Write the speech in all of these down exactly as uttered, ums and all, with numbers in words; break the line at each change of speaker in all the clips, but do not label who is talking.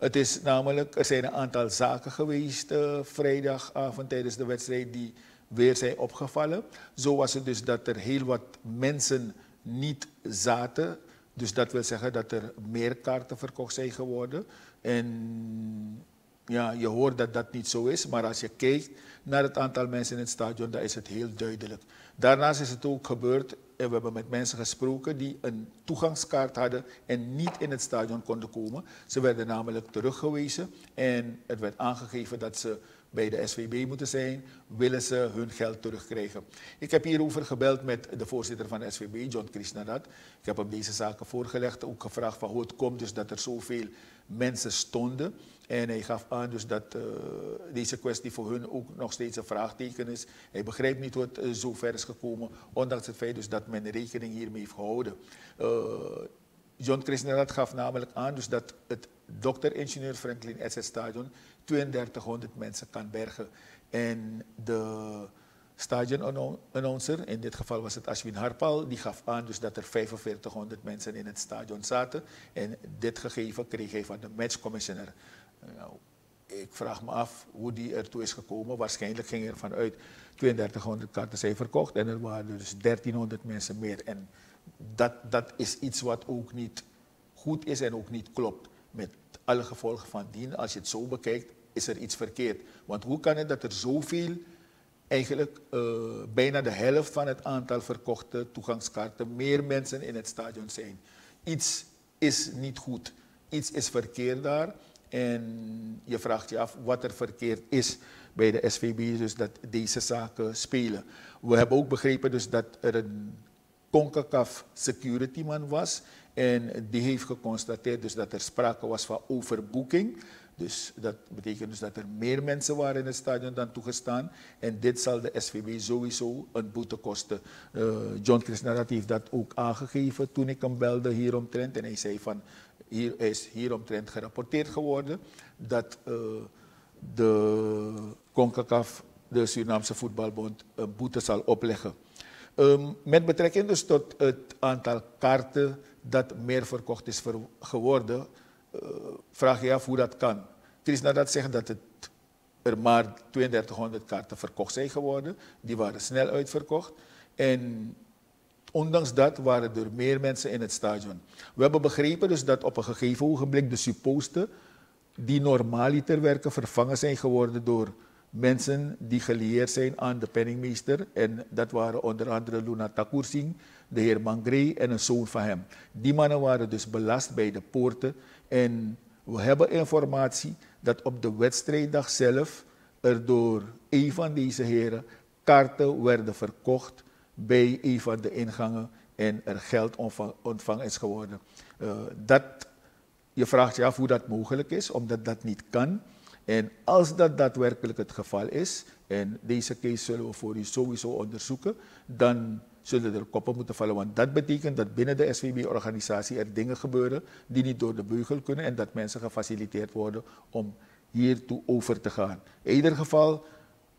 Het is namelijk, er zijn een aantal zaken geweest uh, vrijdagavond tijdens de wedstrijd die weer zijn opgevallen. Zo was het dus dat er heel wat mensen niet zaten. Dus dat wil zeggen dat er meer kaarten verkocht zijn geworden. En ja, je hoort dat dat niet zo is, maar als je kijkt naar het aantal mensen in het stadion, dan is het heel duidelijk. Daarnaast is het ook gebeurd, en we hebben met mensen gesproken die een toegangskaart hadden en niet in het stadion konden komen. Ze werden namelijk teruggewezen en het werd aangegeven dat ze bij de S V B moeten zijn, willen ze hun geld terugkrijgen. Ik heb hierover gebeld met de voorzitter van de S V B, John Krisnadat. Ik heb hem deze zaken voorgelegd, ook gevraagd van hoe het komt dus dat er zoveel mensen stonden. En hij gaf aan dus dat uh, deze kwestie voor hun ook nog steeds een vraagteken is. Hij begrijpt niet hoe het uh, zo ver is gekomen, ondanks het feit dus dat men rekening hiermee heeft gehouden. Uh, John Krisnadat gaf namelijk aan dus dat het dokter-ingenieur Franklin S S Stadion tweeëndertighonderd mensen kan bergen. En de stadion-announcer, in dit geval was het Ashwin Harpal, die gaf aan dus dat er vijfenveertighonderd mensen in het stadion zaten. En dit gegeven kreeg hij van de matchcommissioner. Nou, ik vraag me af hoe die ertoe is gekomen. Waarschijnlijk ging er vanuit tweeëndertighonderd kaarten zijn verkocht en er waren dus dertienhonderd mensen meer. En dat, dat is iets wat ook niet goed is en ook niet klopt. Met alle gevolgen van dien, als je het zo bekijkt, is er iets verkeerd. Want hoe kan het dat er zoveel, eigenlijk uh, bijna de helft van het aantal verkochte toegangskaarten, meer mensen in het stadion zijn? Iets is niet goed. Iets is verkeerd daar. En je vraagt je af wat er verkeerd is bij de S V B, dus dat deze zaken spelen. We hebben ook begrepen dus dat er een CONCACAF security man was. En die heeft geconstateerd dus dat er sprake was van overboeking. Dus dat betekent dus dat er meer mensen waren in het stadion dan toegestaan. En dit zal de S V B sowieso een boete kosten. Uh, John Krisnadat heeft dat ook aangegeven toen ik hem belde hieromtrent. En hij zei van, hier is hieromtrent gerapporteerd geworden dat uh, de CONCACAF, de Surinaamse Voetbalbond, een boete zal opleggen. Um, met betrekking dus tot het aantal kaarten dat meer verkocht is ver, geworden, uh, vraag je af hoe dat kan. Krisnadat zegt dat het er maar tweeëndertighonderd kaarten verkocht zijn geworden. Die waren snel uitverkocht. En ondanks dat waren er meer mensen in het stadion. We hebben begrepen dus dat op een gegeven ogenblik de supposten die normaliter werken vervangen zijn geworden door mensen die gelieerd zijn aan de penningmeester. En dat waren onder andere Luna Takursing, de heer Mangre en een zoon van hem. Die mannen waren dus belast bij de poorten. En we hebben informatie dat op de wedstrijddag zelf er door een van deze heren kaarten werden verkocht bij een van de ingangen en er geld ontvangen is geworden. Uh, dat, je vraagt je af hoe dat mogelijk is, omdat dat niet kan. En als dat daadwerkelijk het geval is, en deze case zullen we voor u sowieso onderzoeken, dan zullen er koppen moeten vallen. Want dat betekent dat binnen de S V B-organisatie er dingen gebeuren die niet door de beugel kunnen en dat mensen gefaciliteerd worden om hiertoe over te gaan. In ieder geval, uh,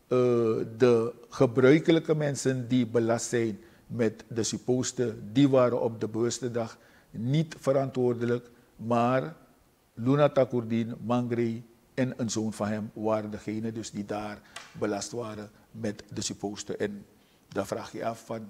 de gebruikelijke mensen die belast zijn met de supposten, die waren op de bewuste dag niet verantwoordelijk, maar Luna Takurdin, Mangre en een zoon van hem waren degenen dus die daar belast waren met de supposten. En dan vraag je af van,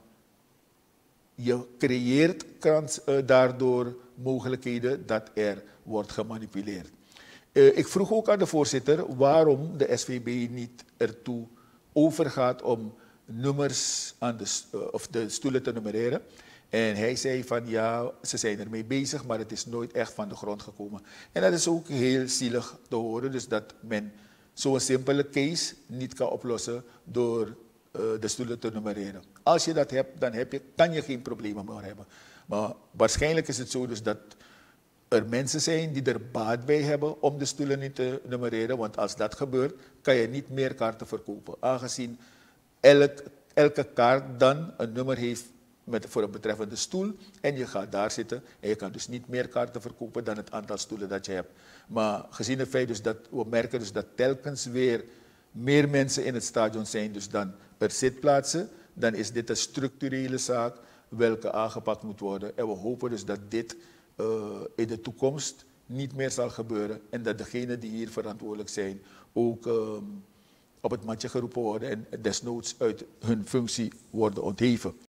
je creëert kans, uh, daardoor mogelijkheden dat er wordt gemanipuleerd. Uh, ik vroeg ook aan de voorzitter waarom de S V B niet ertoe overgaat om nummers aan de, uh, of de stoelen te nummereren. En hij zei van ja, ze zijn ermee bezig, maar het is nooit echt van de grond gekomen. En dat is ook heel zielig te horen, dus dat men zo'n simpele case niet kan oplossen door uh, de stoelen te nummereren. Als je dat hebt, dan heb je, kan je geen problemen meer hebben. Maar waarschijnlijk is het zo dus dat er mensen zijn die er baat bij hebben om de stoelen niet te nummereren, want als dat gebeurt, kan je niet meer kaarten verkopen. Aangezien elk, elke kaart dan een nummer heeft met, voor een betreffende stoel en je gaat daar zitten en je kan dus niet meer kaarten verkopen dan het aantal stoelen dat je hebt. Maar gezien het feit dus dat we merken dus dat telkens weer meer mensen in het stadion zijn dus dan er zitplaatsen, dan is dit een structurele zaak welke aangepakt moet worden. En we hopen dus dat dit uh, in de toekomst niet meer zal gebeuren en dat degenen die hier verantwoordelijk zijn ook uh, op het matje geroepen worden en desnoods uit hun functie worden ontheven.